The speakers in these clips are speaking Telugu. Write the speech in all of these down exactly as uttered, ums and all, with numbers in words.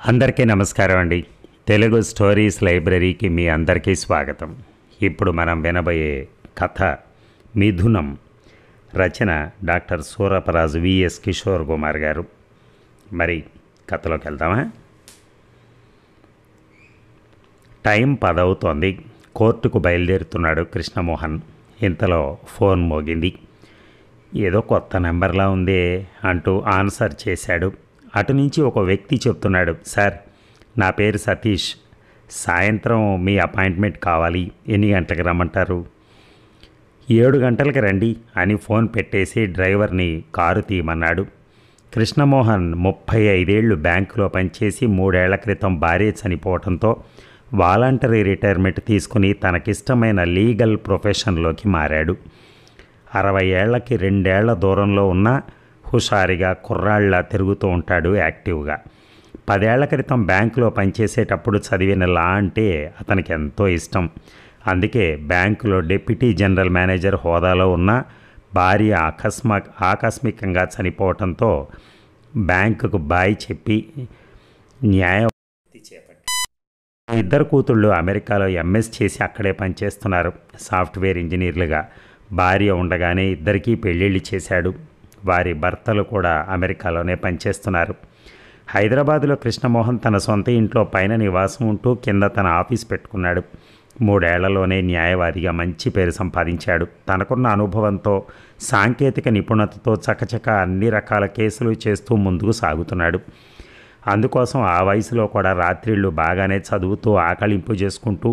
అందరికీ నమస్కారం అండి. తెలుగు స్టోరీస్ లైబ్రరీకి మీ అందరికీ స్వాగతం. ఇప్పుడు మనం వినబోయే కథ మిథునం. రచన డాక్టర్ సూరపరాజు విఎస్ కిషోర్ కుమార్ గారు. మరి కథలోకి వెళ్దామా? టైం పదవుతోంది. కోర్టుకు బయలుదేరుతున్నాడు కృష్ణమోహన్. ఇంతలో ఫోన్ మోగింది. ఏదో కొత్త నెంబర్లా ఉందే అంటూ ఆన్సర్ చేశాడు. అటు నుంచి ఒక వ్యక్తి చెప్తున్నాడు, సార్ నా పేరు సతీష్, సాయంత్రం మీ అపాయింట్మెంట్ కావాలి, ఎన్ని గంటలకు రమ్మంటారు? ఏడు గంటలకు రండి అని ఫోన్ పెట్టేసి డ్రైవర్ని కారు తీయమన్నాడు. కృష్ణమోహన్ ముప్పై ఐదేళ్లు బ్యాంకులో పనిచేసి మూడేళ్ల క్రితం భార్య చనిపోవడంతో వాలంటరీ రిటైర్మెంట్ తీసుకుని తనకిష్టమైన లీగల్ ప్రొఫెషన్లోకి మారాడు. అరవై ఏళ్లకి రెండేళ్ల దూరంలో ఉన్న హుషారుగా కుర్రాళ్ళ తిరుగుతూ ఉంటాడు యాక్టివ్గా. పదేళ్ల క్రితం బ్యాంకులో పనిచేసేటప్పుడు చదివిన లా అంటే అతనికి ఎంతో ఇష్టం. అందుకే బ్యాంకులో డిప్యూటీ జనరల్ మేనేజర్ హోదాలో ఉన్న భార్య అకస్మా ఆకస్మికంగా చనిపోవడంతో బ్యాంకుకు బాయ్ చెప్పి న్యాయ చేపట్టి ఇద్దరు కూతుళ్ళు అమెరికాలో ఎంఎస్ చేసి అక్కడే పనిచేస్తున్నారు సాఫ్ట్వేర్ ఇంజనీర్లుగా. భార్య ఉండగానే ఇద్దరికీ పెళ్ళిళ్ళు చేశాడు. వారి భర్తలు కూడా అమెరికాలోనే పనిచేస్తున్నారు. హైదరాబాదులో కృష్ణమోహన్ తన సొంత ఇంట్లో పైన నివాసం ఉంటూ కింద తన ఆఫీస్ పెట్టుకున్నాడు. మూడేళ్లలోనే న్యాయవాదిగా మంచి పేరు సంపాదించాడు. తనకున్న అనుభవంతో, సాంకేతిక నిపుణతతో చకచక అన్ని రకాల కేసులు చేస్తూ ముందుకు సాగుతున్నాడు. అందుకోసం ఆ వయసులో కూడా రాత్రిళ్ళు బాగానే చదువుతూ ఆకలింపు చేసుకుంటూ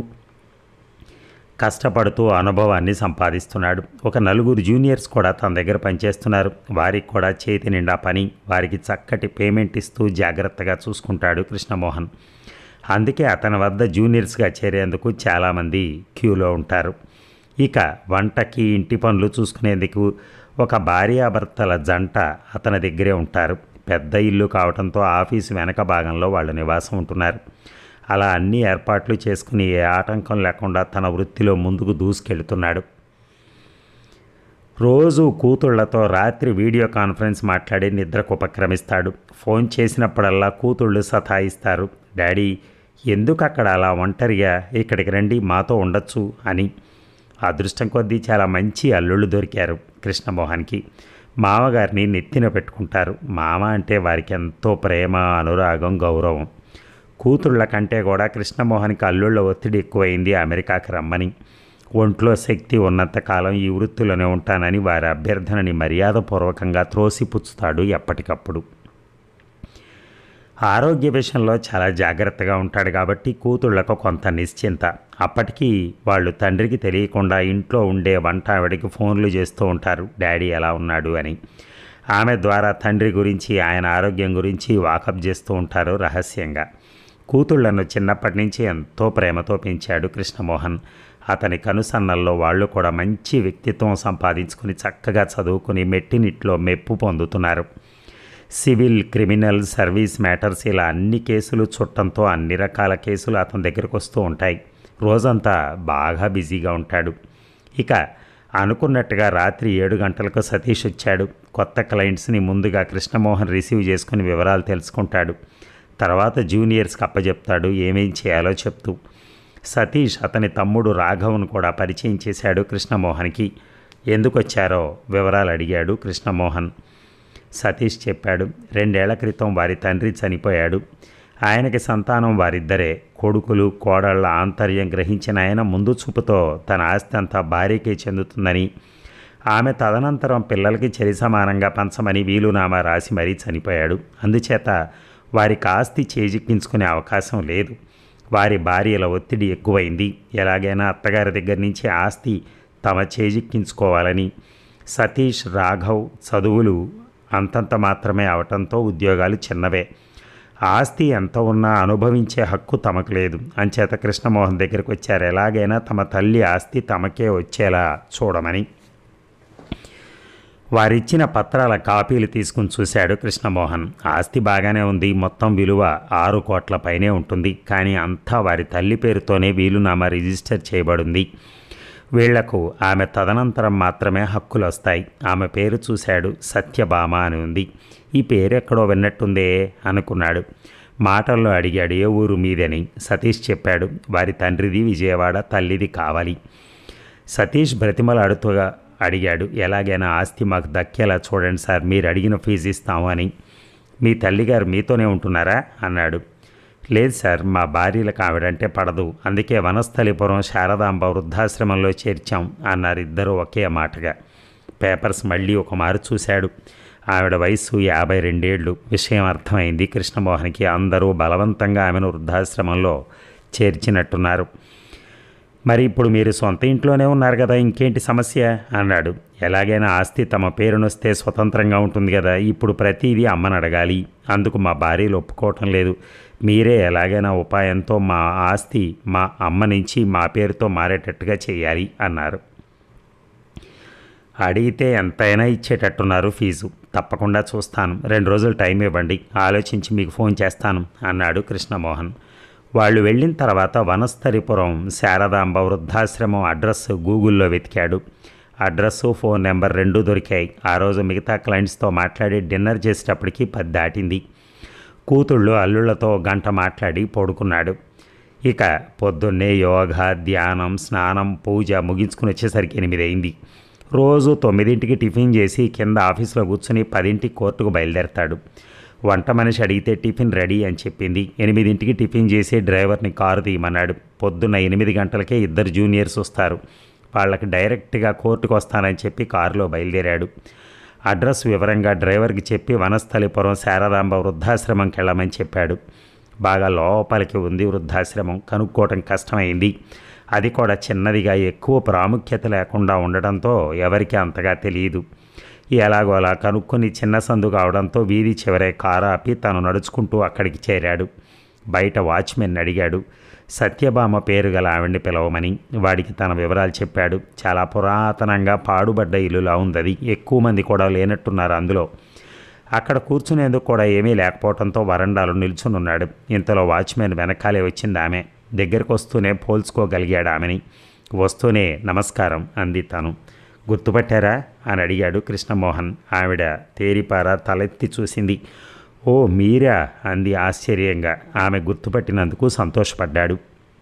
కష్టపడుతూ అనుభవాన్ని సంపాదిస్తున్నాడు. ఒక నలుగురు జూనియర్స్ కూడా తన దగ్గర పనిచేస్తున్నారు. వారికి కూడా చేతి నిండా పని, వారికి చక్కటి పేమెంట్ ఇస్తూ జాగ్రత్తగా చూసుకుంటాడు కృష్ణమోహన్. అందుకే అతని వద్ద జూనియర్స్గా చేరేందుకు చాలామంది క్యూలో ఉంటారు. ఇక వంటకి, ఇంటి పనులు చూసుకునేందుకు ఒక భార్యాభర్తల జంట అతని దగ్గరే ఉంటారు. పెద్ద ఇల్లు కావడంతో ఆఫీసు వెనక భాగంలో వాళ్ళు నివాసం ఉంటున్నారు. అలా అన్ని ఏర్పాట్లు చేసుకుని ఏ ఆటంకం లేకుండా తన వృత్తిలో ముందుకు దూసుకెళ్తున్నాడు. రోజు కూతుళ్లతో రాత్రి వీడియో కాన్ఫరెన్స్ మాట్లాడి నిద్రకు ఉపక్రమిస్తాడు. ఫోన్ చేసినప్పుడల్లా కూతుళ్ళు సతాయిస్తారు, డాడీ ఎందుకు అక్కడ అలా ఒంటరిగా, ఇక్కడికి రండి మాతో ఉండొచ్చు అని. అదృష్టం కొద్దీ చాలా మంచి అల్లుళ్ళు దొరికారు కృష్ణమోహన్కి. మామగారిని నెత్తిన పెట్టుకుంటారు. మామ అంటే వారికి ఎంతో ప్రేమ, అనురాగం, గౌరవం. కూతుళ్ళ కంటే కూడా కృష్ణమోహన్కి అల్లుళ్ళ ఒత్తిడి ఎక్కువైంది అమెరికాకి రమ్మని. ఒంట్లో శక్తి ఉన్నంతకాలం ఈ వృత్తిలోనే ఉంటానని వారి అభ్యర్థనని మర్యాదపూర్వకంగా త్రోసిపుచ్చుతాడు ఎప్పటికప్పుడు. ఆరోగ్య విషయంలో చాలా జాగ్రత్తగా ఉంటాడు కాబట్టి కూతుళ్లకు కొంత నిశ్చింత. అప్పటికీ వాళ్ళు తండ్రికి తెలియకుండా ఇంట్లో ఉండే వంట ఆవిడకి ఫోన్లు చేస్తూ ఉంటారు, డాడీ ఎలా ఉన్నాడు అని. ఆమె ద్వారా తండ్రి గురించి, ఆయన ఆరోగ్యం గురించి వాకప్ చేస్తూ ఉంటారు రహస్యంగా. కూతుళ్లను చిన్నప్పటి నుంచి ఎంతో ప్రేమతో పెంచాడు కృష్ణమోహన్. అతని కనుసన్నల్లో వాళ్ళు కూడా మంచి వ్యక్తిత్వం సంపాదించుకుని చక్కగా చదువుకుని మెట్టినిట్లో మెప్పు పొందుతున్నారు. సివిల్, క్రిమినల్, సర్వీస్ మ్యాటర్స్ ఇలా అన్ని కేసులు చుట్టంతో అన్ని రకాల కేసులు అతని దగ్గరకు వస్తూ ఉంటాయి. రోజంతా బాగా బిజీగా ఉంటాడు. ఇక అనుకున్నట్టుగా రాత్రి ఏడు గంటలకు సతీష్ వచ్చాడు. కొత్త క్లయింట్స్ని ముందుగా కృష్ణమోహన్ రిసీవ్ చేసుకుని వివరాలు తెలుసుకుంటాడు. తర్వాత జూనియర్స్కి అప్పచెప్తాడు ఏమేం చేయాలో చెప్తూ. సతీష్ అతని తమ్ముడు రాఘవ్ను కూడా పరిచయం చేశాడు కృష్ణమోహన్కి. ఎందుకు వచ్చారో వివరాలు అడిగాడు కృష్ణమోహన్. సతీష్ చెప్పాడు, రెండేళ్ల క్రితం వారి తండ్రి చనిపోయాడు. ఆయనకి సంతానం వారిద్దరే. కొడుకులు, కోడళ్ల ఆంతర్యం గ్రహించిన ఆయన ముందు చూపుతో తన ఆస్తి అంతా భార్యకే చెందుతుందని, ఆమె తదనంతరం పిల్లలకి చెరి సమానంగా పంచమని వీలునామా రాసి మరీ చనిపోయాడు. అందుచేత వారికి ఆస్తి చేజిక్కించుకునే అవకాశం లేదు. వారి భార్యల ఒత్తిడి ఎక్కువైంది. ఎలాగైనా అత్తగారి దగ్గర నుంచి ఆస్తి తమ చేజిక్కించుకోవాలని. సతీష్, రాఘవ్ చదువులు అంతంత మాత్రమే అవటంతో ఉద్యోగాలు చిన్నవే. ఆస్తి ఎంత ఉన్నా అనుభవించే హక్కు తమకు లేదు. అంచేత కృష్ణమోహన్ దగ్గరికి వచ్చారు, ఎలాగైనా తమ తల్లి ఆస్తి తమకే వచ్చేలా చూడమని. వారిచ్చిన పత్రాల కాపీలు తీసుకుని చూశాడు కృష్ణమోహన్. ఆస్తి బాగానే ఉంది. మొత్తం విలువ ఆరు కోట్ల పైనే ఉంటుంది. కానీ అంతా వారి తల్లి పేరుతోనే వీలునామా రిజిస్టర్ చేయబడింది. వీళ్లకు ఆమె తదనంతరం మాత్రమే హక్కులు వస్తాయి. ఆమె పేరు చూశాడు, సత్యభామ అని ఉంది. ఈ పేరు ఎక్కడో విన్నట్టుందే అనుకున్నాడు. మాటల్లో అడిగాడు ఏ ఊరు మీదని. సతీష్ చెప్పాడు. వారి తండ్రిది విజయవాడ, తల్లిది కావాలి. సతీష్ బ్రతిమలాడుతూగా అడిగాడు, ఎలాగైనా ఆస్తి మాకు దక్కేలా చూడండి సార్, మీరు అడిగిన ఫీజు ఇస్తాము అని. మీ తల్లిగారు మీతోనే ఉంటున్నారా అన్నాడు. లేదు సార్, మా భార్యలకు ఆవిడంటే పడదు, అందుకే వనస్థలిపురం శారదాంబ వృద్ధాశ్రమంలో చేర్చాం అన్నారు ఇద్దరు ఒకే మాటగా. పేపర్స్ మళ్ళీ ఒక మారు చూశాడు. ఆవిడ వయసు యాభై రెండేళ్లు. విషయం అర్థమైంది కృష్ణమోహన్కి. అందరూ బలవంతంగా ఆమెను వృద్ధాశ్రమంలో చేర్చినట్టున్నారు. మరి ఇప్పుడు మీరు సొంత ఇంట్లోనే ఉన్నారు కదా, ఇంకేంటి సమస్య అన్నాడు. ఎలాగైనా ఆస్తి తమ పేరునొస్తే స్వతంత్రంగా ఉంటుంది కదా, ఇప్పుడు ప్రతిదీ అమ్మని అడగాలి. అందుకు మా భార్యలు ఒప్పుకోవటం లేదు. మీరే ఎలాగైనా ఉపాయంతో మా ఆస్తి మా అమ్మ నుంచి మా పేరుతో మారేటట్టుగా చేయాలి అన్నారు. అడిగితే ఎంతైనా ఇచ్చేటట్టున్నారు ఫీజు. తప్పకుండా చూస్తాను, రెండు రోజులు టైం ఇవ్వండి, ఆలోచించి మీకు ఫోన్ చేస్తాను అన్నాడు కృష్ణమోహన్. వాళ్ళు వెళ్ళిన తర్వాత వనస్థలిపురం శారదాంబ వృద్ధాశ్రమం అడ్రస్ గూగుల్లో వెతికాడు. అడ్రస్సు, ఫోన్ నెంబర్ రెండూ దొరికాయి. ఆ రోజు మిగతా క్లయింట్స్తో మాట్లాడి డిన్నర్ చేసేటప్పటికి పది దాటింది. కూతుళ్ళు అల్లుళ్లతో గంట మాట్లాడి పడుకున్నాడు. ఇక పొద్దున్నే యోగా, ధ్యానం, స్నానం, పూజ ముగించుకుని వచ్చేసరికి ఎనిమిది అయింది. రోజు తొమ్మిదింటికి టిఫిన్ చేసి కింద ఆఫీస్లో కూర్చుని పదింటికి కోర్టుకు బయలుదేరతాడు. వంట మనిషి అడిగితే టిఫిన్ రెడీ అని చెప్పింది. ఎనిమిదింటికి టిఫిన్ చేసి డ్రైవర్ని కారు తీయమన్నాడు. పొద్దున్న ఎనిమిది గంటలకే ఇద్దరు జూనియర్స్ వస్తారు. వాళ్ళకి డైరెక్ట్గా కోర్టుకు వస్తానని చెప్పి కారులో బయలుదేరాడు. అడ్రస్ వివరంగా డ్రైవర్కి చెప్పి వనస్థలిపురం శారదాంబ వృద్ధాశ్రమంకి వెళ్ళమని చెప్పాడు. బాగా లోపలికి ఉంది వృద్ధాశ్రమం. కనుక్కోవటం కష్టమైంది. అది కూడా చిన్నదిగా, ఎక్కువ ప్రాముఖ్యత లేకుండా ఉండడంతో ఎవరికి అంతగా తెలియదు. ఎలాగో అలా కనుక్కొని చిన్న సందు కావడంతో వీధి చివరే కారు ఆపి తను నడుచుకుంటూ అక్కడికి చేరాడు. బయట వాచ్మెన్ అడిగాడు సత్యభామ పేరు గల ఆవిడ్ని పిలవమని. వాడికి తన వివరాలు చెప్పాడు. చాలా పురాతనంగా పాడుబడ్డ ఇల్లులా ఉందది. ఎక్కువ మంది కూడా లేనట్టున్నారు అందులో. అక్కడ కూర్చునేందుకు కూడా ఏమీ లేకపోవడంతో వరండాలో నిల్చునున్నాడు. ఇంతలో వాచ్మెన్ వెనకాలే వచ్చింది ఆమె. దగ్గరకు వస్తూనే పోల్చుకోగలిగాడు ఆమెని. వస్తూనే నమస్కారం అంది తను. గుర్తుపట్టారా అని అడిగాడు కృష్ణమోహన్. ఆవిడ తేరిపారా తలెత్తి చూసింది. ఓ మీరా అంది ఆశ్చర్యంగా. ఆమె గుర్తుపట్టినందుకు సంతోషపడ్డాడు.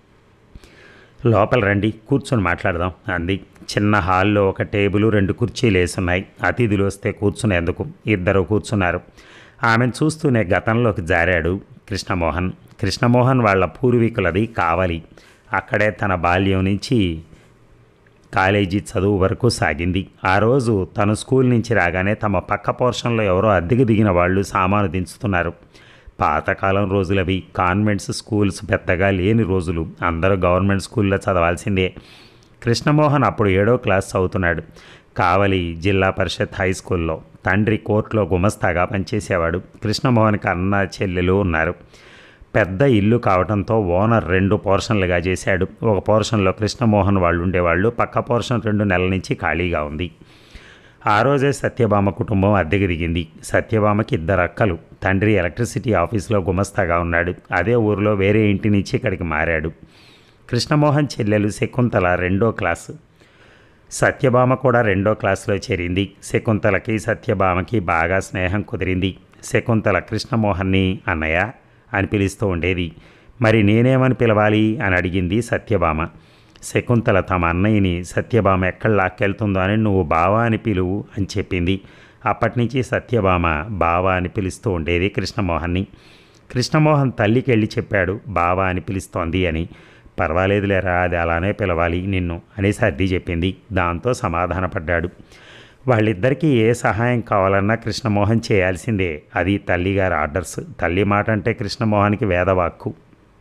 లోపల రండి, కూర్చొని మాట్లాడదాం అంది. చిన్న హాల్లో ఒక టేబుల్, రెండు కుర్చీలు వేసున్నాయి. అతిథులు వస్తే కూర్చునేందుకు. ఇద్దరు కూర్చున్నారు. ఆమెను చూస్తూనే గతంలోకి జారాడు కృష్ణమోహన్. కృష్ణమోహన్ వాళ్ళ పూర్వీకులది కావలి. అక్కడే తన బాల్యం నుంచి కాలేజీ చదువు వరకు సాగింది. ఆ రోజు తను స్కూల్ నుంచి రాగానే తమ పక్క పోర్షన్లో ఎవరో అద్దెకు దిగిన వాళ్ళు సామాను దించుతున్నారు. పాతకాలం రోజులవి. కాన్వెంట్స్ స్కూల్స్ పెద్దగా లేని రోజులు. అందరూ గవర్నమెంట్ స్కూల్లో చదవాల్సిందే. కృష్ణమోహన్ అప్పుడు ఏడో క్లాస్ చదువుతున్నాడు. కావలి జిల్లా పరిషత్ హై స్కూల్లో. తండ్రి కోర్టులో గుమస్తాగా పనిచేసేవాడు. కృష్ణమోహన్కి అన్న చెల్లెలు ఉన్నారు. పెద్ద ఇల్లు కావడంతో ఓనర్ రెండు పోర్షన్లుగా చేశాడు. ఒక పోర్షన్లో కృష్ణమోహన్ వాళ్ళు ఉండేవాళ్ళు. పక్క పోర్షన్ రెండు నెలల నుంచి ఖాళీగా ఉంది. ఆ రోజే సత్యభామ కుటుంబం అద్దెకు దిగింది. సత్యభామకి ఇద్దరు అక్కలు. తండ్రి ఎలక్ట్రిసిటీ ఆఫీస్లో గుమస్తాగా ఉన్నాడు. అదే ఊరిలో వేరే ఇంటి నుంచి ఇక్కడికి మారాడు. కృష్ణమోహన్ చెల్లెలు శకుంతల రెండో క్లాసు. సత్యభామ కూడా రెండో క్లాసులో చేరింది. శకుంతలకి సత్యభామకి బాగా స్నేహం కుదిరింది. శకుంతల కృష్ణమోహన్ని అన్నయ్య అని పిలుస్తూ ఉండేది. మరి నేనేమని పిలవాలి అని అడిగింది సత్యభామ. శకుంతల తమ అన్నయ్యని సత్యభామ ఎక్కడ లాక్కెళ్తుందో అని నువ్వు బావా అని పిలువు అని చెప్పింది. అప్పటి నుంచి సత్యభామ బావా అని పిలుస్తూ ఉండేది కృష్ణమోహన్ని. కృష్ణమోహన్ తల్లికి వెళ్ళి చెప్పాడు బావా అని పిలుస్తోంది అని. పర్వాలేదులేరా, అది అలానే పిలవాలి నిన్ను అని సర్ది చెప్పింది. దాంతో సమాధానపడ్డాడు. వాళ్ళిద్దరికీ ఏ సహాయం కావాలన్నా కృష్ణమోహన్ చేయాల్సిందే. అది తల్లిగారి ఆర్డర్స్. తల్లి మాట అంటే కృష్ణమోహన్కి వేదవాక్కు.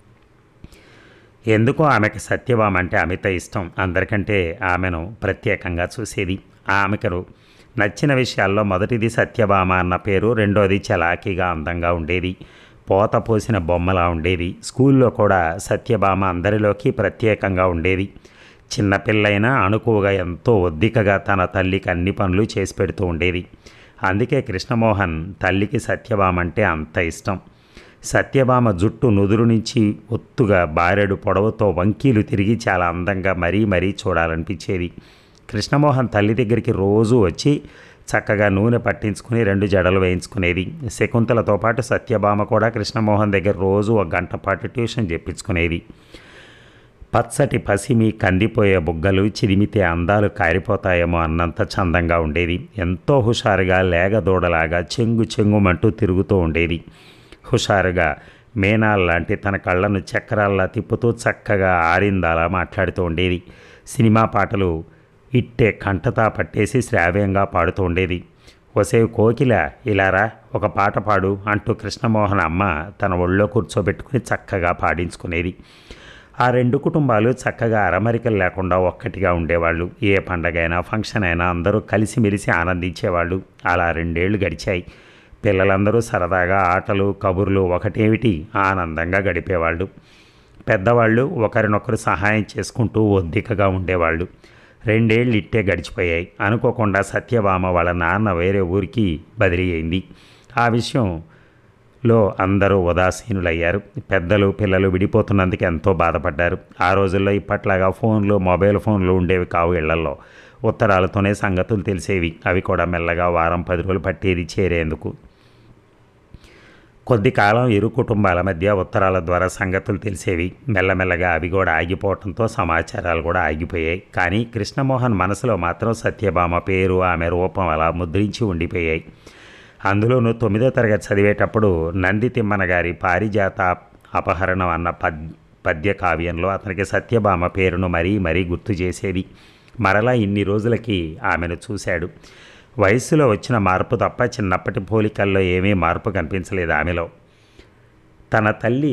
ఎందుకో ఆమెకు సత్యభామ అంటే అమిత ఇష్టం. అందరికంటే ఆమెను ప్రత్యేకంగా చూసేది. ఆమెకు నచ్చిన విషయాల్లో మొదటిది సత్యభామ అన్న పేరు, రెండోది చలాకీగా అందంగా ఉండేది. పోత పోసిన బొమ్మలా ఉండేది. స్కూల్లో కూడా సత్యభామ అందరిలోకి ప్రత్యేకంగా ఉండేది. చిన్నపిల్లైనా అణుకువగా ఎంతో ఒద్దికగా తన తల్లికి అన్ని పనులు చేసి పెడుతూ ఉండేది. అందుకే కృష్ణమోహన్ తల్లికి సత్యభామ అంటే అంత ఇష్టం. సత్యభామ జుట్టు నుదురు నుంచి ఒత్తుగా బారెడు పొడవుతో వంకీలు తిరిగి చాలా అందంగా మరీ మరీ చూడాలనిపించేది. కృష్ణమోహన్ తల్లి దగ్గరికి రోజూ వచ్చి చక్కగా నూనె పట్టించుకుని రెండు జడలు వేయించుకునేది. శకుంతలతో పాటు సత్యభామ కూడా కృష్ణమోహన్ దగ్గర రోజు ఒక గంట పాటు ట్యూషన్ చెప్పించుకునేది. పచ్చటి పసిమి కందిపోయే బుగ్గలు చిదిమితే అందాలు కారిపోతాయేమో అన్నంత చందంగా ఉండేది. ఎంతో హుషారుగా లేగదూడలాగా చెంగు చెంగుమంటూ తిరుగుతూ ఉండేది. హుషారుగా మేనాల్లాంటి తన కళ్ళను చక్రాల్లా తిప్పుతూ చక్కగా ఆరిందాలా మాట్లాడుతూ ఉండేది. సినిమా పాటలు ఇట్టే కంటతా పట్టేసి శ్రావ్యంగా పాడుతూ ఉండేది. ఒసేవ్ కోకిల ఇలారా ఒక పాట పాడు అంటూ కృష్ణమోహన్ అమ్మ తన ఒళ్ళో కూర్చోబెట్టుకుని చక్కగా పాడించుకునేది. ఆ రెండు కుటుంబాలు చక్కగా అరమరికలు లేకుండా ఒక్కటిగా ఉండేవాళ్ళు. ఏ పండగైనా ఫంక్షన్ అయినా అందరూ కలిసిమెలిసి ఆనందించేవాళ్ళు. అలా రెండేళ్లు గడిచాయి. పిల్లలందరూ సరదాగా ఆటలు కబుర్లు ఒకటేమిటి ఆనందంగా గడిపేవాళ్ళు. పెద్దవాళ్ళు ఒకరినొకరు సహాయం చేసుకుంటూ ఒద్దికగా ఉండేవాళ్ళు. రెండేళ్ళు ఇట్టే గడిచిపోయాయి. అనుకోకుండా సత్యభామ వాళ్ళ నాన్న వేరే ఊరికి బదిలీ అయింది. ఆ విషయంలో అందరూ ఉదాసీనులయ్యారు. పెద్దలు పిల్లలు విడిపోతున్నందుకు ఎంతో బాధపడ్డారు. ఆ రోజుల్లో ఇప్పట్లాగా ఫోన్లు మొబైల్ ఫోన్లు ఉండేవి కావు. ఇళ్లల్లో ఉత్తరాలతోనే సంగతులు తెలిసేవి. అవి కూడా మెల్లగా వారం పది రోజులు పట్టేది చేరేందుకు. కొద్ది కాలం ఇరు కుటుంబాల మధ్య ఉత్తరాల ద్వారా సంగతులు తెలిసేవి. మెల్లమెల్లగా అవి కూడా ఆగిపోవడంతో సమాచారాలు కూడా ఆగిపోయాయి. కానీ కృష్ణమోహన్ మనసులో మాత్రం సత్యభామ పేరు ఆమె రూపం అలా ముద్రించి ఉండిపోయాయి. అందులోనూ తొమ్మిదో తరగతి చదివేటప్పుడు నంది తిమ్మన గారి పారిజాత అపహరణం అన్న పద్ పద్య కావ్యంలో అతనికి సత్యభామ పేరును మరీ మరీ గుర్తు చేసేది. మరలా ఇన్ని రోజులకి ఆమెను చూశాడు. వయస్సులో వచ్చిన మార్పు తప్ప చిన్నప్పటి పోలికల్లో ఏమీ మార్పు కనిపించలేదు ఆమెలో. తన తల్లి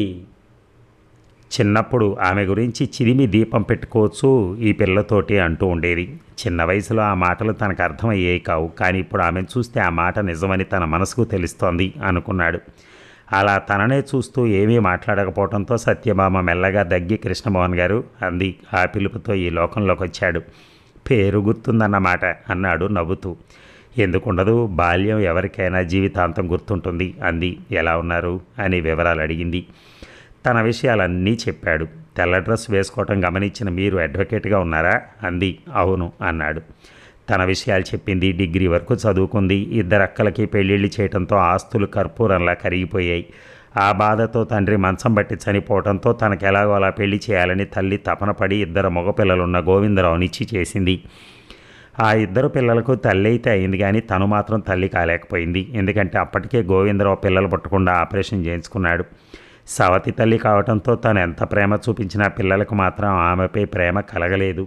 చిన్నప్పుడు ఆమె గురించి చిరిమి దీపం పెట్టుకోవచ్చు ఈ పిల్లతోటి అంటూ ఉండేది. చిన్న వయసులో ఆ మాటలు తనకు అర్థమయ్యేవి కావు. కానీ ఇప్పుడు ఆమెను చూస్తే ఆ మాట నిజమని తన మనసుకు తెలుస్తోంది అనుకున్నాడు. అలా తననే చూస్తూ ఏమీ మాట్లాడకపోవడంతో సత్యభామ మెల్లగా దగ్గి కృష్ణమోహన్ గారు అంది. ఆ పిలుపుతో ఈ లోకంలోకి వచ్చాడు. పేరు గుర్తుందన్నమాట అన్నాడు నవ్వుతూ. ఎందుకుండదు, బాల్యం ఎవరికైనా జీవితాంతం గుర్తుంటుంది అంది. ఎలా ఉన్నారు అని వివరాలు అడిగింది. తన విషయాలన్నీ చెప్పాడు. తెల్ల డ్రెస్ వేసుకోవటం గమనించిన మీరు అడ్వకేట్గా ఉన్నారా అంది. అవును అన్నాడు. తన విషయాలు చెప్పింది. డిగ్రీ వరకు చదువుకుంది. ఇద్దరు అక్కలకి పెళ్ళిళ్ళు చేయడంతో ఆస్తులు కర్పూరంలా కరిగిపోయాయి. ఆ బాధతో తండ్రి మంచం బట్టి చనిపోవడంతో తనకు ఎలాగో అలా పెళ్లి చేయాలని తల్లి తపన పడి ఇద్దరు మగపిల్లలున్న గోవిందరావునిచ్చి చేసింది. ఆ ఇద్దరు పిల్లలకు తల్లి అయితే అయింది, కానీ తను మాత్రం తల్లి కాలేకపోయింది. ఎందుకంటే అప్పటికే గోవిందరావు పిల్లలు పుట్టకుండా ఆపరేషన్ చేయించుకున్నాడు. సవతి తల్లి కావడంతో తను ఎంత ప్రేమ చూపించినా పిల్లలకు మాత్రం ఆమెపై ప్రేమ కలగలేదు.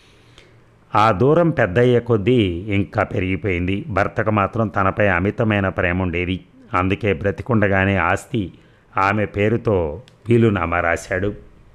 ఆ దూరం పెద్దయ్యే కొద్దీ ఇంకా పెరిగిపోయింది. భర్తకు మాత్రం తనపై అమితమైన ప్రేమ ఉండేది. అందుకే బ్రతికుండగానే ఆస్తి ఆమె పేరుతో వీలునామా రాశాడు.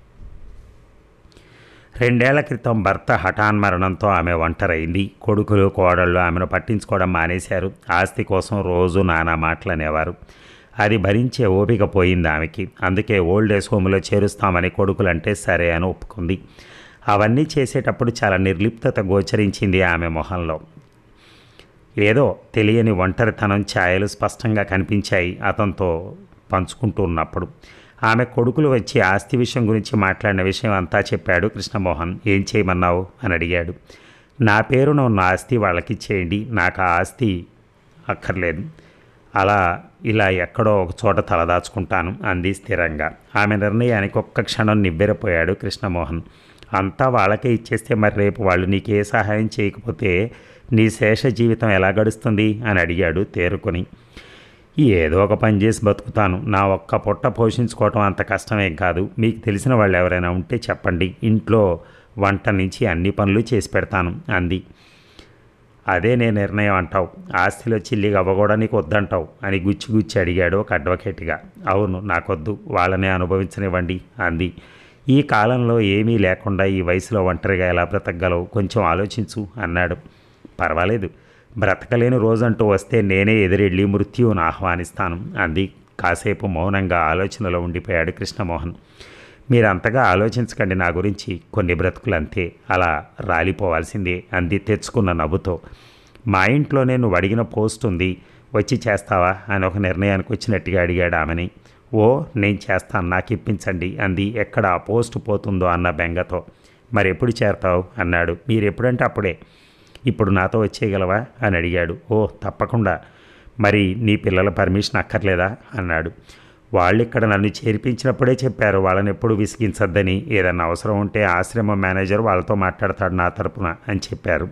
రెండేళ్ల క్రితం భర్త హఠాన్మరణంతో ఆమె ఒంటరైంది. కొడుకులు కోడళ్ళు ఆమెను పట్టించుకోవడం మానేశారు. ఆస్తి కోసం రోజు నానా మాటలనేవారు. అది భరించే ఓపిక పోయింది ఆమెకి. అందుకే ఓల్డ్ ఏజ్ హోమ్లో చేరుస్తామని కొడుకులంటే సరే అని ఒప్పుకుంది. అవన్నీ చేసేటప్పుడు చాలా నిర్లిప్తత గోచరించింది ఆమె మొహంలో. ఏదో తెలియని ఒంటరితనం ఛాయలు స్పష్టంగా కనిపించాయి అతనితో పంచుకుంటూ ఉన్నప్పుడు. ఆమె కొడుకులు వచ్చి ఆస్తి విషయం గురించి మాట్లాడిన విషయం అంతా చెప్పాడు కృష్ణమోహన్. ఏం చేయమన్నావు అని అడిగాడు. నా పేరున ఉన్న ఆస్తి వాళ్ళకి చేయండి, నాకు ఆ ఆస్తి అక్కర్లేదు, అలా ఇలా ఎక్కడో ఒక చోట తలదాచుకుంటాను అంది స్థిరంగా. ఆమె నిర్ణయానికి ఒక్క క్షణం నివ్వెరపోయాడు కృష్ణమోహన్. అంతా వాళ్ళకే ఇచ్చేస్తే మరి రేపు వాళ్ళు నీకే సహాయం చేయకపోతే నీ శేష జీవితం ఎలా గడుస్తుంది అని అడిగాడు తేరుకొని. ఏదో ఒక పని చేసి బతుకుతాను, నా ఒక్క పొట్ట పోషించుకోవటం అంత కష్టమేం కాదు. మీకు తెలిసిన వాళ్ళు ఎవరైనా ఉంటే చెప్పండి, ఇంట్లో వంట నుంచి అన్ని పనులు చేసి పెడతాను అంది. అదే నే నిర్ణయం అంటావు, ఆస్తిలో చిల్లిగా అవ్వకూడా నీకు వద్దంటావు అని గుచ్చి గుచ్చి అడిగాడు ఒక అడ్వకేట్గా. అవును, నాకొద్దు, వాళ్ళనే అనుభవించనివ్వండి అంది. ఈ కాలంలో ఏమీ లేకుండా ఈ వయసులో ఒంటరిగా ఎలా బ్రతకగలవు, కొంచెం ఆలోచించు అన్నాడు. పర్వాలేదు, బ్రతకలేని రోజంటూ వస్తే నేనే ఎదురెళ్ళి మృత్యువును ఆహ్వానిస్తాను అంది. కాసేపు మౌనంగా ఆలోచనలో ఉండిపోయాడు కృష్ణమోహన్. మీరంతగా ఆలోచించకండి నా గురించి, కొన్ని బ్రతుకులు అంతే, అలా రాలిపోవాల్సిందే అంది తెచ్చుకున్న నవ్వుతో. మా ఇంట్లోనే నువ్వు అడిగిన పోస్ట్ ఉంది, వచ్చి చేస్తావా అని ఒక నిర్ణయానికి వచ్చినట్టుగా అడిగాడు ఆమెని. ఓ నేను చేస్తాను, నాకు ఇప్పించండి అంది. ఎక్కడ ఆ పోస్ట్ పోతుందో అన్న బెంగతో. మరి ఎప్పుడు చేరతావు అన్నాడు. మీరు ఎప్పుడంటే అప్పుడే. ఇప్పుడు నాతో వచ్చేయగలవా అని అడిగాడు. ఓ తప్పకుండా. మరి నీ పిల్లల పర్మిషన్ అక్కర్లేదా అన్నాడు. వాళ్ళు ఇక్కడ నన్ను చేర్పించినప్పుడే చెప్పారు వాళ్ళని ఎప్పుడు విసిగించద్దని, ఏదన్నా అవసరం ఉంటే ఆశ్రమ మేనేజర్ వాళ్ళతో మాట్లాడతాడు నా తరపున అని చెప్పారు.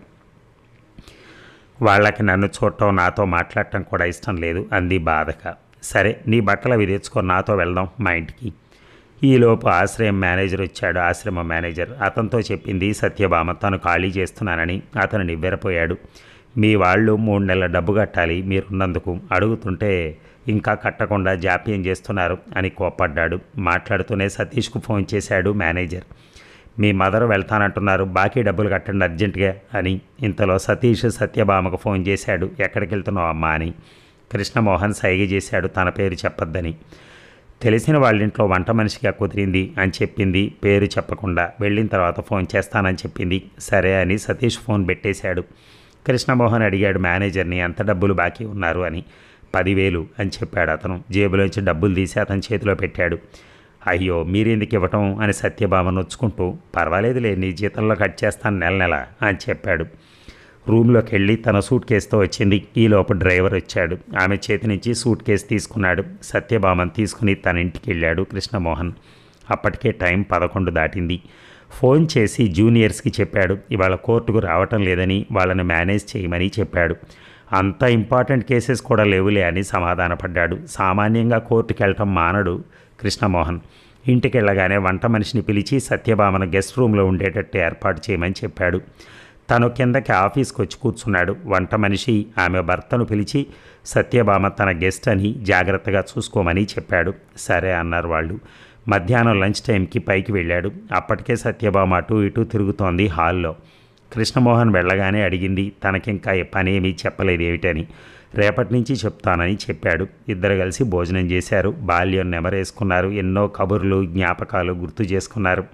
వాళ్ళకి నన్ను చూడటం నాతో మాట్లాడటం కూడా ఇష్టం లేదు అంది బాధక. సరే నీ బట్టలు అవి తెచ్చుకో, నాతో వెళ్దాం మా ఇంటికి. ఈలోపు ఆశ్రయం మేనేజర్ వచ్చాడు. ఆశ్రమ మేనేజర్ అతనితో చెప్పింది సత్యభామ తను ఖాళీ చేస్తున్నానని. అతను నివ్వెరపోయాడు. మీ వాళ్ళు మూడు నెలల డబ్బు కట్టాలి మీరున్నందుకు, అడుగుతుంటే ఇంకా కట్టకుండా జాప్యం చేస్తున్నారు అని కోప్పడ్డాడు. మాట్లాడుతూనే సతీష్కు ఫోన్ చేశాడు మేనేజర్. మీ మదర్ వెళ్తానంటున్నారు, బాకీ డబ్బులు కట్టండి అర్జెంటుగా అని. ఇంతలో సతీష్ సత్యభామకు ఫోన్ చేశాడు. ఎక్కడికి వెళ్తున్నావు అమ్మా అని. కృష్ణమోహన్ సైగ చేశాడు తన పేరు చెప్పొద్దని. తెలిసిన వాళ్ళింట్లో వంట మనిషిగా కుదిరింది అని చెప్పింది పేరు చెప్పకుండా. వెళ్ళిన తర్వాత ఫోన్ చేస్తానని చెప్పింది. సరే అని సతీష్ ఫోన్ పెట్టేశాడు. కృష్ణమోహన్ అడిగాడు మేనేజర్ని ఎంత డబ్బులు బాకీ ఉన్నారు అని. పదివేలు అని చెప్పాడు అతను. జేబులోంచి డబ్బులు తీసి అతని చేతిలో పెట్టాడు. అయ్యో మీరెందుకు ఇవ్వటం అని సత్యభామ నొచ్చుకుంటూ, పర్వాలేదులే నీ జీతంలో కట్ చేస్తాను నెల నెల అని చెప్పాడు. రూమ్లోకి వెళ్ళి తన సూట్ కేసుతో వచ్చింది. ఈలోపు డ్రైవర్ వచ్చాడు. ఆమె చేతి నుంచి సూట్ కేసు తీసుకున్నాడు. సత్యభామను తీసుకుని తన ఇంటికి వెళ్ళాడు కృష్ణమోహన్. అప్పటికే టైం పదకొండు దాటింది. ఫోన్ చేసి జూనియర్స్కి చెప్పాడు ఇవాళ కోర్టుకు రావటం లేదని, వాళ్ళని మేనేజ్ చేయమని చెప్పాడు. అంత ఇంపార్టెంట్ కేసెస్ కూడా లేవులే అని సమాధానపడ్డాడు. సామాన్యంగా కోర్టుకి వెళ్ళటం మానడు కృష్ణమోహన్. ఇంటికి వెళ్ళగానే వంట మనిషిని పిలిచి సత్యభామను గెస్ట్ రూమ్లో ఉండేటట్టు ఏర్పాటు చేయమని చెప్పాడు. తను కిందకి ఆఫీస్కి వచ్చి కూర్చున్నాడు. వంట మనిషి ఆమె భర్తను పిలిచి సత్యభామ తన గెస్ట్ అని జాగ్రత్తగా చూసుకోమని చెప్పాడు. సరే అన్నారు వాళ్ళు. మధ్యాహ్నం లంచ్ టైంకి పైకి వెళ్ళాడు. అప్పటికే సత్యభామ అటు ఇటు తిరుగుతోంది హాల్లో. కృష్ణమోహన్ వెళ్ళగానే అడిగింది తనకింకా పని ఏమీ చెప్పలేదు ఏమిటని. రేపటి నుంచి చెప్తానని చెప్పాడు. ఇద్దరు కలిసి భోజనం చేశారు. బాల్యం నెమరేసుకున్నారు. ఎన్నో కబుర్లు జ్ఞాపకాలు గుర్తు చేసుకున్నారు.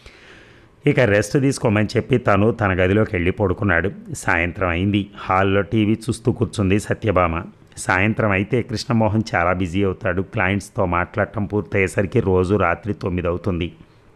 ఇక రెస్ట్ తీసుకోమని చెప్పి తను తన గదిలోకి వెళ్ళి పడుకున్నాడు. సాయంత్రం అయింది. హాల్లో టీవీ చూస్తూ కూర్చుంది సత్యభామ. సాయంత్రం అయితే కృష్ణమోహన్ చాలా బిజీ అవుతాడు. క్లయింట్స్తో మాట్లాడటం పూర్తయ్యేసరికి రోజు రాత్రి తొమ్మిది అవుతుంది.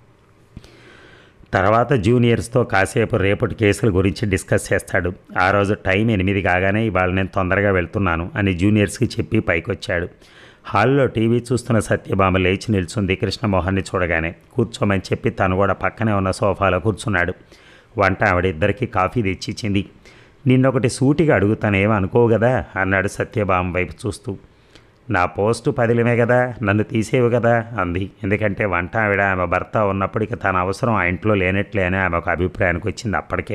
తర్వాత జూనియర్స్తో కాసేపు రేపటి కేసుల గురించి డిస్కస్ చేస్తాడు. ఆ రోజు టైం ఎనిమిది కాగానే ఇవాళ నేను తొందరగా వెళ్తున్నాను అని జూనియర్స్కి చెప్పి పైకొచ్చాడు. హాల్లో టీవీ చూస్తున్న సత్యభామ లేచి నిల్చుంది కృష్ణమోహన్ని చూడగానే. కూర్చోమని చెప్పి తను కూడా పక్కనే ఉన్న సోఫాలో కూర్చున్నాడు. వంట ఆవిడ ఇద్దరికి కాఫీ తెచ్చిచ్చింది. నిన్నొకటి సూటిగా అడుగుతానేమో అనుకోవు కదా అన్నాడు సత్యభామ వైపు చూస్తూ. నా పోస్టు పదిలమే కదా, నన్ను తీసేవు కదా అంది. ఎందుకంటే వంట ఆవిడ ఆమె భర్త ఉన్నప్పటికీ తన అవసరం ఆ ఇంట్లో లేనట్లే అని ఆమె ఒక అభిప్రాయానికి వచ్చింది. అప్పటికే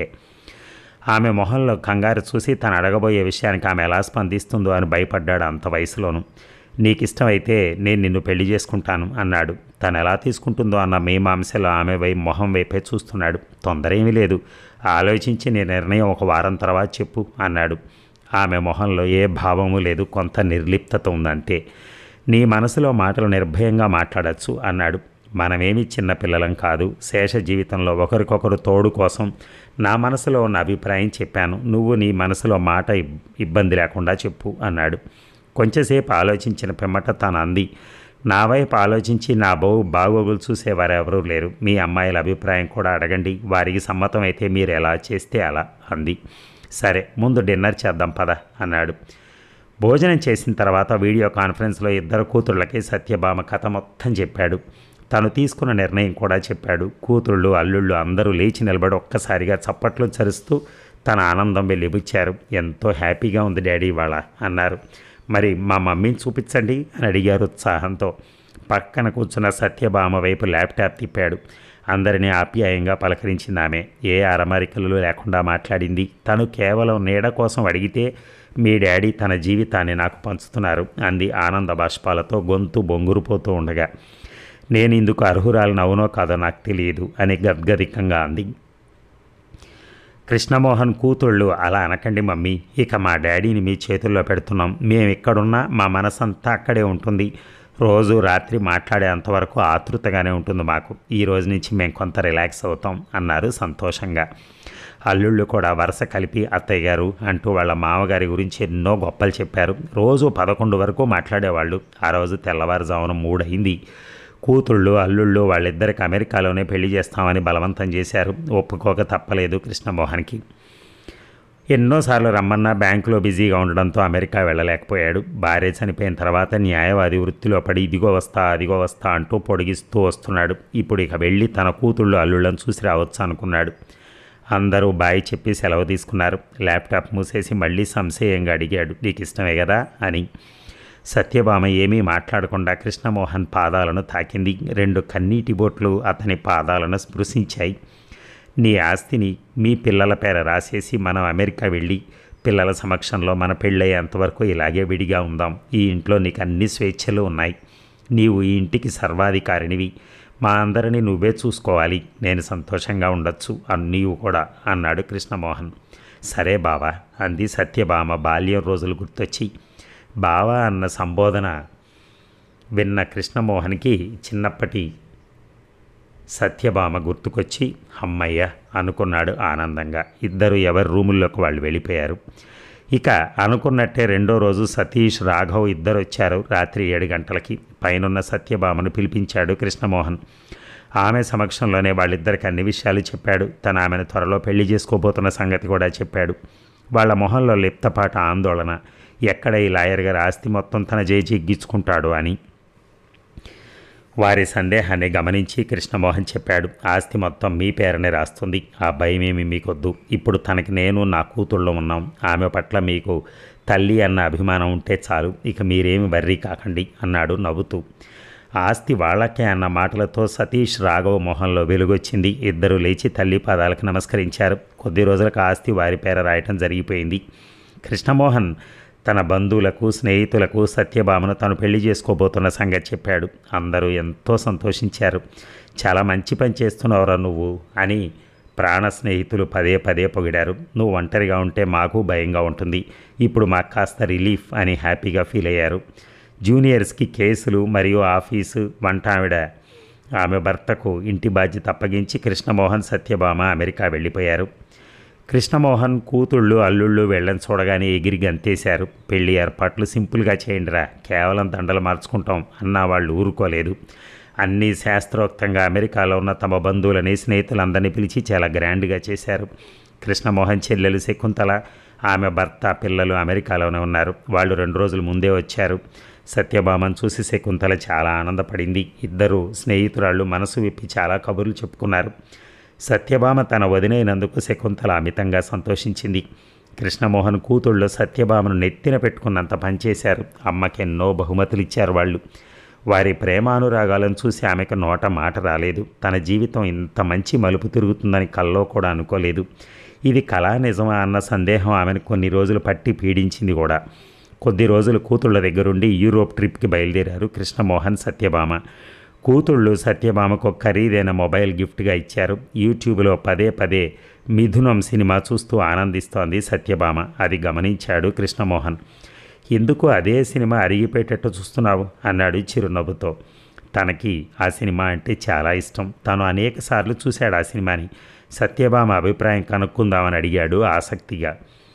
ఆమె మొహంలో కంగారు చూసి తను అడగబోయే విషయానికి ఆమె ఎలా స్పందిస్తుందో అని భయపడ్డాడు అంత వయసులోను. నీకు ఇష్టమైతే నేను నిన్ను పెళ్లి చేసుకుంటాను అన్నాడు. తను ఎలా తీసుకుంటుందో అన్న మీమాంసలో ఆమె వైపు మొహం వైపే చూస్తున్నాడు. తొందర ఏమీ లేదు, ఆలోచించి నీ నిర్ణయం ఒక వారం తర్వాత చెప్పు అన్నాడు. ఆమె మొహంలో ఏ భావము లేదు, కొంత నిర్లిప్తత ఉందంతే. నీ మనసులో మాటలు నిర్భయంగా మాట్లాడచ్చు అన్నాడు. మనమేమి చిన్నపిల్లలం కాదు. శేష జీవితంలో ఒకరికొకరు తోడు కోసం నా మనసులో ఉన్న అభిప్రాయం చెప్పాను. నువ్వు నీ మనసులో మాట ఇబ్బంది లేకుండా చెప్పు అన్నాడు. కొంచెంసేపు ఆలోచించిన పిమ్మట తను అంది, నా వైపు ఆలోచించి నా బావు బాగోగులు చూసేవారెవరూ లేరు. మీ అమ్మాయిల అభిప్రాయం కూడా అడగండి, వారికి సమ్మతం అయితే మీరు ఎలా చేస్తే అలా అంది. సరే ముందు డిన్నర్ చేద్దాం పద అన్నాడు. భోజనం చేసిన తర్వాత వీడియో కాన్ఫరెన్స్లో ఇద్దరు కూతుళ్ళకి సత్యభామ కథ మొత్తం చెప్పాడు. తను తీసుకున్న నిర్ణయం కూడా చెప్పాడు. కూతుళ్ళు అల్లుళ్ళు అందరూ లేచి నిలబడి ఒక్కసారిగా చప్పట్లు చరుస్తూ తన ఆనందం వెలిబుచ్చారు. ఎంతో హ్యాపీగా ఉంది డాడీ ఇవాళ అన్నారు. మరి మా మమ్మీని చూపించండి అని అడిగారు ఉత్సాహంతో. పక్కన కూర్చున్న సత్యభామ వైపు ల్యాప్టాప్ తిప్పాడు. అందరినీ ఆప్యాయంగా పలకరించింది ఆమె. ఏ అరమరికలు లేకుండా మాట్లాడింది. తను కేవలం నీడ కోసం అడిగితే మీ డాడీ తన జీవితాన్ని నాకు పంచుతున్నారు అంది ఆనంద బాష్పాలతో గొంతు బొంగురుపోతూ ఉండగా. నేను ఇందుకు అర్హురాలను అవునో కాదో నాకు తెలియదు అని గద్గదికంగా అంది. కృష్ణమోహన్ కూతుళ్ళు అలా అనకండి మమ్మీ, ఇక మా డాడీని మీ చేతుల్లో పెడుతున్నాం. మేము ఎక్కడున్నా మా మనసంతా అక్కడే ఉంటుంది. రోజు రాత్రి మాట్లాడే అంతవరకు ఆతృతగానే ఉంటుంది మాకు. ఈ రోజు నుంచి మేము కొంత రిలాక్స్ అవుతాం అన్నారు సంతోషంగా. అల్లుళ్ళు కూడా వరుస కలిపి అత్తయ్య గారు అంటూ వాళ్ళ మామగారి గురించి ఎన్నో గొప్పలు చెప్పారు. రోజు పదకొండు వరకు మాట్లాడేవాళ్ళు. ఆ రోజు తెల్లవారుజామున మూడయింది. కూతుళ్ళు అల్లుళ్ళు వాళ్ళిద్దరికి అమెరికాలోనే పెళ్లి చేస్తామని బలవంతం చేశారు. ఒప్పుకోక తప్పలేదు కృష్ణమోహన్కి. ఎన్నోసార్లు రమ్మన్నా బ్యాంకులో బిజీగా ఉండడంతో అమెరికా వెళ్ళలేకపోయాడు. భార్య చనిపోయిన తర్వాత న్యాయవాది వృత్తిలో పడి ఇదిగో వస్తా అదిగో వస్తా అంటూ పొడిగిస్తూ వస్తున్నాడు. ఇప్పుడు ఇక వెళ్ళి తన కూతుళ్ళు అల్లుళ్ళని చూసి రావచ్చు అనుకున్నాడు. అందరూ బాయ్ చెప్పి సెలవు తీసుకున్నారు. ల్యాప్టాప్ మూసేసి మళ్ళీ సంశయంగా అడిగాడు, నీకు ఇష్టమే కదా అని. సత్యభామ ఏమీ మాట్లాడకుండా కృష్ణమోహన్ పాదాలను తాకింది. రెండు కన్నీటి బొట్లు అతని పాదాలను స్పృశించాయి. నీ ఆస్తిని మీ పిల్లల పేర రాసేసి మనం అమెరికా వెళ్ళి పిల్లల సమక్షంలో మన పెళ్ళయ్యేంతవరకు ఇలాగే విడిగా ఉందాం. ఈ ఇంట్లో నీకు అన్ని స్వేచ్ఛలు ఉన్నాయి. నీవు ఈ ఇంటికి సర్వాధికారినివి. మా అందరినీ నువ్వే చూసుకోవాలి. నేను సంతోషంగా ఉండొచ్చు అని నీవు కూడా అన్నాడు కృష్ణమోహన్. సరే బావా అంది సత్యభామ బాల్యం రోజులు గుర్తొచ్చి. బావా అన్న సంబోధన విన్న కృష్ణమోహన్కి చిన్నప్పటి సత్యభామ గుర్తుకొచ్చి అమ్మయ్య అనుకున్నాడు ఆనందంగా. ఇద్దరు ఎవరి రూముల్లోకి వాళ్ళు వెళ్ళిపోయారు. ఇక అనుకున్నట్టే రెండో రోజు సతీష్ రాఘవ్ ఇద్దరు వచ్చారు. రాత్రి ఏడు గంటలకి పైనున్న సత్యభామను పిలిపించాడు కృష్ణమోహన్. ఆమె సమక్షంలోనే వాళ్ళిద్దరికి అన్ని విషయాలు చెప్పాడు. తన ఆమెను త్వరలో పెళ్లి చేసుకోబోతున్న సంగతి కూడా చెప్పాడు. వాళ్ళ మొహంలో లిప్తపాట ఆందోళన. ఎక్కడ ఈ లాయర్ గారు ఆస్తి మొత్తం తన జేజెగ్గించుకుంటాడు అని. వారి సందేహాన్ని గమనించి కృష్ణమోహన్ చెప్పాడు, ఆస్తి మొత్తం మీ పేరునే రాస్తుంది. ఆ భయమేమి మీకొద్దు. ఇప్పుడు తనకి నేను నా కూతుళ్ళు ఉన్నాం. ఆమె పట్ల మీకు తల్లి అన్న అభిమానం ఉంటే చాలు. ఇక మీరేమి వర్రీ కాకండి అన్నాడు నవ్వుతూ. ఆస్తి వాళ్ళకే అన్న మాటలతో సతీష్ రాఘవ మొహంలో వెలుగొచ్చింది. ఇద్దరు లేచి తల్లి పాదాలకు నమస్కరించారు. కొద్ది రోజులకు ఆస్తి వారి పేర రాయటం జరిగిపోయింది. కృష్ణమోహన్ తన బంధువులకు స్నేహితులకు సత్యభామను తను పెళ్లి చేసుకోబోతున్న సంగతి చెప్పాడు. అందరూ ఎంతో సంతోషించారు. చాలా మంచి పని చేస్తున్నావురా నువ్వు అని ప్రాణ స్నేహితులు పదే పదే పొగిడారు. నువ్వు ఒంటరిగా ఉంటే మాకు భయంగా ఉంటుంది. ఇప్పుడు మాకు కాస్త రిలీఫ్ అని హ్యాపీగా ఫీల్ అయ్యారు. జూనియర్స్కి కేసులు మరియు ఆఫీసు వంట ఆవిడ ఆమె భర్తకు ఇంటి బాధ్యత అప్పగించి కృష్ణమోహన్ సత్యభామ అమెరికా వెళ్ళిపోయారు. కృష్ణమోహన్ కూతుళ్ళు అల్లుళ్ళు వెళ్ళని చూడగానే ఎగిరి గంతేశారు. పెళ్లి ఏర్పాట్లు సింపుల్గా చేయండిరా, కేవలం దండలు మార్చుకుంటాం అన్న వాళ్ళు ఊరుకోలేదు. అన్నీ శాస్త్రోక్తంగా అమెరికాలో ఉన్న తమ బంధువులని స్నేహితులందరినీ పిలిచి చాలా గ్రాండ్గా చేశారు. కృష్ణమోహన్ చెల్లెలు శకుంతల, ఆమె భర్త, పిల్లలు అమెరికాలోనే ఉన్నారు. వాళ్ళు రెండు రోజుల ముందే వచ్చారు. సత్యభామను చూసి శకుంతల చాలా ఆనందపడింది. ఇద్దరు స్నేహితురాళ్ళు మనసు విప్పి చాలా కబుర్లు చెప్పుకున్నారు. సత్యభామ తన వదినైనందుకు శకుంతల అమితంగా సంతోషించింది. కృష్ణమోహన్ కూతుళ్ళు సత్యభామను నెత్తిన పెట్టుకున్నంత పనిచేశారు. అమ్మకి ఎన్నో బహుమతులు ఇచ్చారు వాళ్ళు. వారి ప్రేమానురాగాలను చూసి ఆమెకు నోట మాట రాలేదు. తన జీవితం ఇంత మంచి మలుపు తిరుగుతుందని కల్లో కూడా అనుకోలేదు. ఇది కళా నిజమా అన్న సందేహం ఆమెను కొన్ని రోజులు పట్టి పీడించింది కూడా. కొద్ది రోజులు కూతుళ్ళ దగ్గరుండి యూరోప్ ట్రిప్కి బయలుదేరారు కృష్ణమోహన్ సత్యభామ. కూతుళ్ళు సత్యభామకు ఖరీదైన మొబైల్ గిఫ్ట్గా ఇచ్చారు. యూట్యూబ్లో పదే పదే మిథునం సినిమా చూస్తూ ఆనందిస్తోంది సత్యభామ. అది గమనించాడు కృష్ణమోహన్. ఎందుకు అదే సినిమా అరిగిపోయేటట్టు చూస్తున్నావు అన్నాడు చిరునవ్వుతో. తనకి ఆ సినిమా అంటే చాలా ఇష్టం. తను అనేక సార్లు చూశాడు ఆ సినిమాని. సత్యభామ అభిప్రాయం కనుక్కుందామని అడిగాడు ఆసక్తిగా.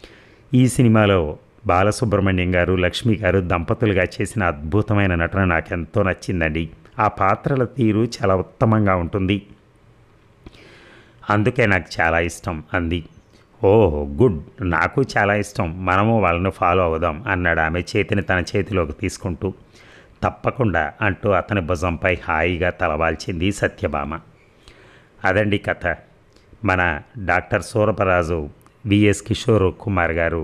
ఈ సినిమాలో బాలసుబ్రహ్మణ్యం గారు లక్ష్మి గారు దంపతులుగా చేసిన అద్భుతమైన నటన నాకెంతో నచ్చిందండి. ఆ పాత్రల తీరు చాలా ఉత్తమంగా ఉంటుంది. అందుకే నాకు చాలా ఇష్టం అంది. ఓహ్ గుడ్, నాకు చాలా ఇష్టం. మనము వాళ్ళని ఫాలో అవుదాం అన్నాడు ఆమె చేతిని తన చేతిలోకి తీసుకుంటూ. తప్పకుండా అంటూ అతని భుజంపై హాయిగా తలవాల్చింది సత్యభామ. అదండి కథ. మన డాక్టర్ సూరపరాజు విఎస్ కిషోర్ కుమార్ గారు,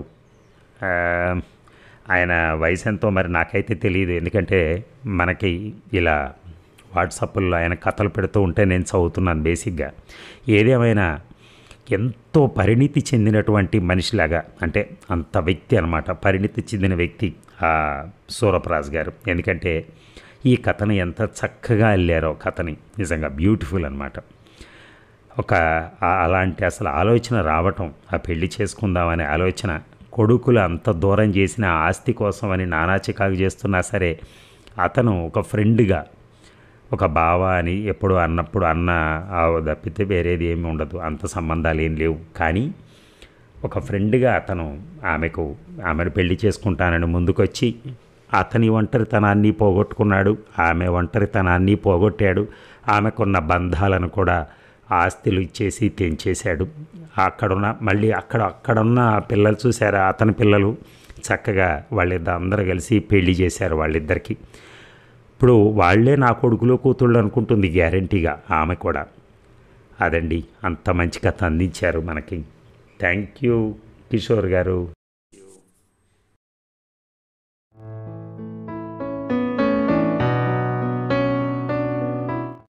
ఆయన వయసు ఎంతో మరి నాకైతే తెలియదు. ఎందుకంటే మనకి ఇలా వాట్సాప్లో ఆయన కథలు పెడుతూ ఉంటే నేను చదువుతున్నాను బేసిక్గా. ఏదేమైనా ఎంతో పరిణితి చెందినటువంటి మనిషిలాగా, అంటే అంత వ్యక్తి అనమాట, పరిణితి చెందిన వ్యక్తి సూరపరాజు గారు. ఎందుకంటే ఈ కథను ఎంత చక్కగా అల్లారో, కథని నిజంగా బ్యూటిఫుల్ అనమాట. ఒక అలాంటి అసలు ఆలోచన రావటం, ఆ పెళ్లి చేసుకుందామనే ఆలోచన, కొడుకులు అంత దూరం చేసిన ఆస్తి కోసం అని నానా చికాకు చేస్తున్నా సరే అతను ఒక ఫ్రెండ్గా, ఒక బావ అని ఎప్పుడు అన్నప్పుడు అన్న తప్పితే వేరేది ఏమి ఉండదు, అంత సంబంధాలు ఏం లేవు. కానీ ఒక ఫ్రెండ్గా అతను ఆమెకు ఆమెను పెళ్లి చేసుకుంటానని ముందుకొచ్చి అతని ఒంటరితనాన్ని పోగొట్టుకున్నాడు, ఆమె ఒంటరితనాన్ని పోగొట్టాడు. ఆమెకున్న బంధాలను కూడా ఆస్తులు ఇచ్చేసి తెంచేశాడు. అక్కడున్న మళ్ళీ అక్కడ అక్కడున్న పిల్లలు చూసారా, అతని పిల్లలు చక్కగా వాళ్ళిద్దరు అందరూ కలిసి పెళ్లి చేశారు వాళ్ళిద్దరికి. ఇప్పుడు వాళ్ళే నా కొడుకులు కూతుళ్ళు అనుకుంటుంది గ్యారంటీగా ఆమె కూడా. అదండి, అంత మంచి కథ అందించారు మనకి. థ్యాంక్ యూ కిషోర్ గారు.